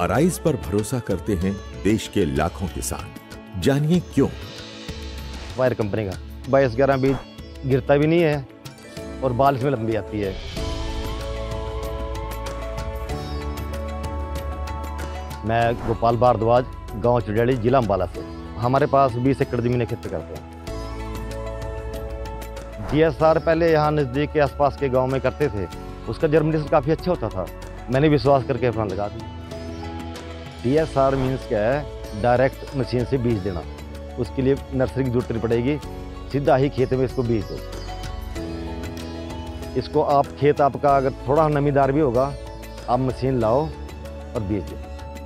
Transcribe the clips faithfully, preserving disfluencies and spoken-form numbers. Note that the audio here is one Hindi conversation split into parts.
अराइज पर भरोसा करते हैं देश के लाखों किसान। जानिए क्यों। वायर कंपनी का बाईस ग्यारह बीज गिरता भी नहीं है और बाल इसमें लंबी आती है। मैं गोपाल भारद्वाज, गांव चुड़ैली, जिला अम्बाला से। हमारे पास बीस एकड़ जमीन खेती करते हैं। जीएसआर पहले यहाँ नज़दीक के आसपास के गांव में करते थे, उसका जर्मिनेशन काफ़ी अच्छा होता था। मैंने विश्वास करके अपना लगा दी। डीएसआर मीन्स क्या है, डायरेक्ट मशीन से बीज देना। उसके लिए नर्सरी की जरूरत नहीं पड़ेगी, सीधा ही खेत में इसको बीज दो। इसको आप खेत आपका अगर थोड़ा नमीदार भी होगा, आप मशीन लाओ और बीज दो।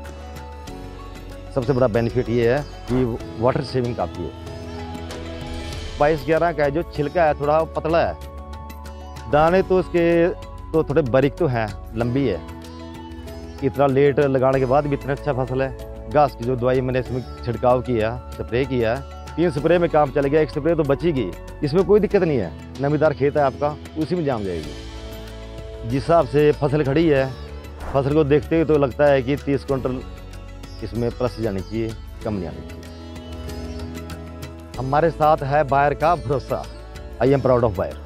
सबसे बड़ा बेनिफिट ये है कि वाटर सेविंग काफ़ी है। बाईस ग्यारह का जो छिलका है थोड़ा पतला है, दाने तो इसके तो थोड़े बारीक तो हैं, लंबी है। इतना लेट लगाने के बाद भी इतना अच्छा फसल है। घास की जो दवाई मैंने इसमें छिड़काव किया, स्प्रे किया, तीन स्प्रे में काम चल गया, एक स्प्रे तो बची गई। इसमें कोई दिक्कत नहीं है, नमीदार खेत है आपका, उसी में जाम जाएगी। जिस हिसाब से फसल खड़ी है, फसल को देखते ही तो लगता है कि तीस क्विंटल इसमें प्लस जानी चाहिए, कम नहीं आनी चाहिए। हमारे साथ है बायर का भरोसा। I am proud of buyer.